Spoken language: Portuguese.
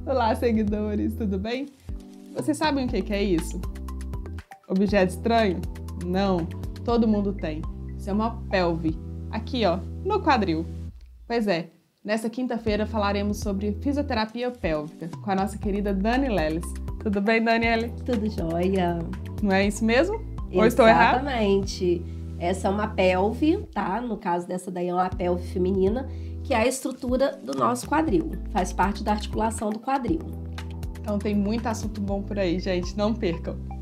Olá, seguidores, tudo bem? Vocês sabem o que é isso? Objeto estranho? Não, todo mundo tem. Isso é uma pelve. Aqui, ó, no quadril. Pois é, nessa quinta-feira falaremos sobre fisioterapia pélvica com a nossa querida Dani Leles. Tudo bem, Daniele? Tudo jóia. Não é isso mesmo? Ou estou errado? Exatamente. Essa é uma pelve, tá? No caso dessa daí é uma pelve feminina, que é a estrutura do nosso quadril. Faz parte da articulação do quadril. Então tem muito assunto bom por aí, gente. Não percam.